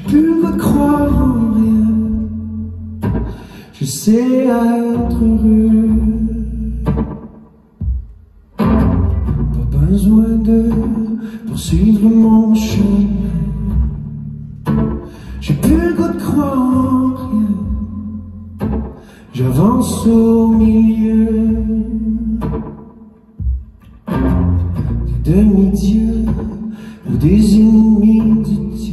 plus le goût de croire en rien. Je sais être heureux. Pas besoin de poursuivre mon chemin. J'ai plus le goût de croire en rien. J'avance au milieu des demi-dieux ou des ennemis du Dieu.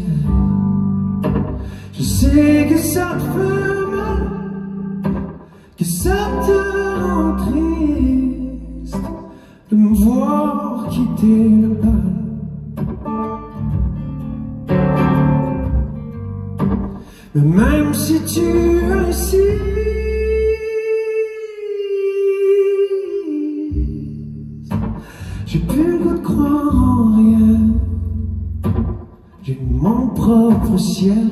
Je sais que ça te fait mal, que ça te rend triste de me voir quitter le bal. Mais même si tu insistes, j'ai plus le goût de croire en rien. J'ai mon propre ciel,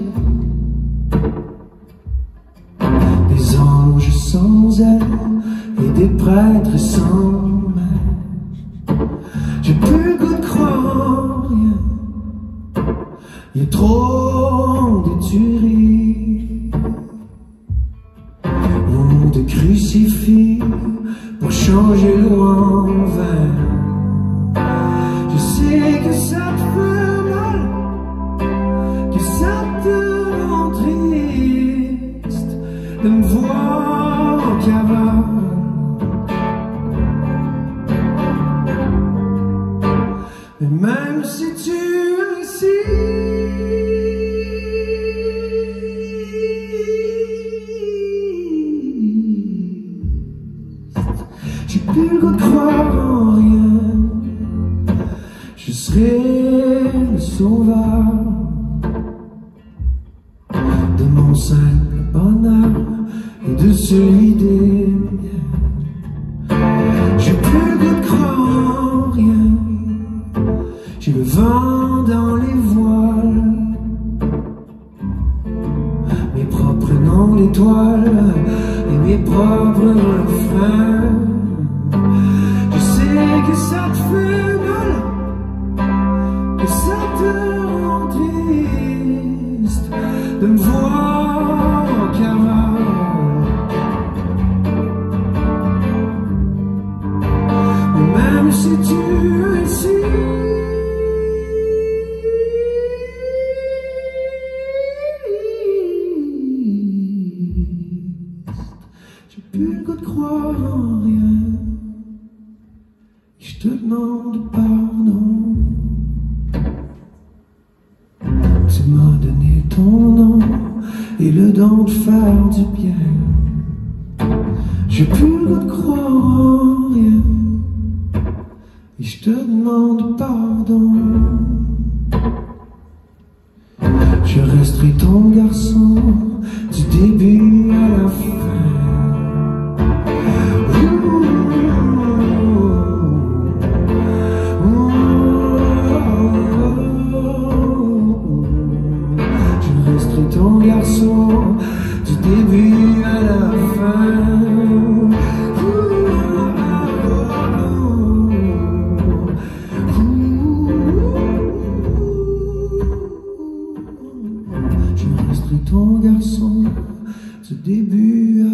des anges sans ailes et des prêtres sans main. J'ai plus le goût de croire en rien. Il y a trop de tueries, de crucifix pour changer l'eau en vin. Je sais que ça te fait mal, que ça te rend triste de me voir en cavale. Mais même si tu insistes, j'ai plus le goût de croire en rien. Je serai le sauveur de mon simple bonheur et de celui des miens. J'ai plus le goût de croire en rien. J'ai le vent dans les voiles, mes propres noms d'étoiles et mes propres refrains. Je sais que ça te fait mal, que ça te rend triste de me voir en cavale. Mais même si tu insistes, j'ai plus le goût de croire en rien. Je te demande pardon. Tu m'as donné ton nom et le don de faire du bien. J'ai plus le goût de croire en rien. Et je te demande pardon. Je resterai ton garçon du début à la fin. Ton garçon du début à la fin. Je resterai ton garçon du début à la fin.